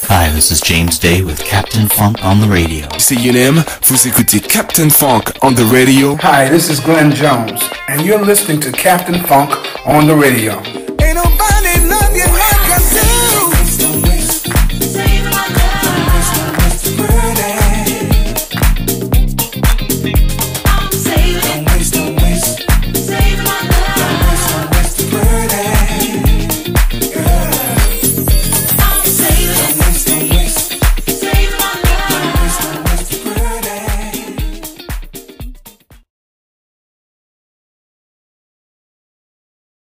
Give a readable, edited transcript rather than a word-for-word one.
Hi, this is James Day with Captain Funk on the radio. C'est Yunem, vous écoutez Captain Funk on the radio. Hi, this is Glenn Jones, and you're listening to Captain Funk on the radio.